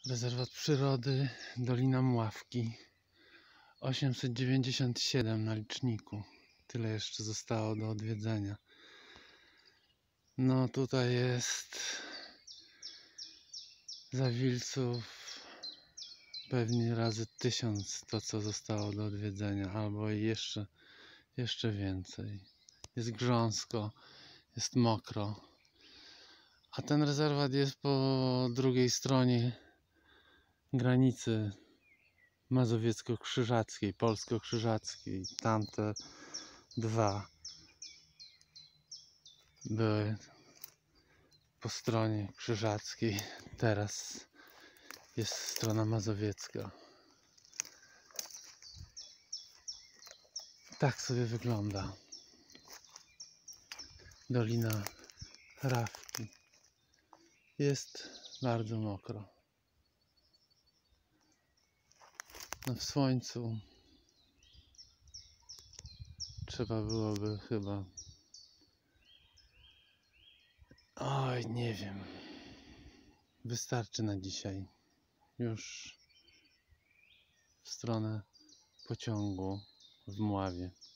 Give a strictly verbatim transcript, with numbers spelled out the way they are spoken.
Rezerwat przyrody Dolina Mławki, osiemset dziewięćdziesiąt siedem na liczniku. Tyle jeszcze zostało do odwiedzenia. No tutaj jest zawilców pewnie razy tysiąc to, co zostało do odwiedzenia, albo i jeszcze, jeszcze więcej. Jest grząsko, jest mokro. A ten rezerwat jest po drugiej stronie granicy mazowiecko-krzyżackiej, polsko-krzyżackiej. Tamte dwa były po stronie krzyżackiej, teraz jest strona mazowiecka. Tak sobie wygląda Dolina Rawki. Jest bardzo mokro. No w słońcu trzeba byłoby chyba... Oj, nie wiem. Wystarczy na dzisiaj. Już w stronę pociągu w Mławie.